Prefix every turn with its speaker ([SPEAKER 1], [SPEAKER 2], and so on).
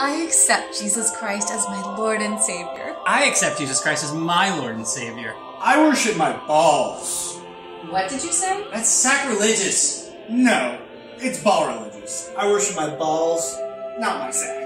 [SPEAKER 1] I accept Jesus Christ as my Lord and Savior.
[SPEAKER 2] I accept Jesus Christ as my Lord and Savior.
[SPEAKER 3] I worship my balls.
[SPEAKER 4] What did you say?
[SPEAKER 2] That's sacrilegious.
[SPEAKER 3] No, it's ball religious. I worship my balls, not my sack.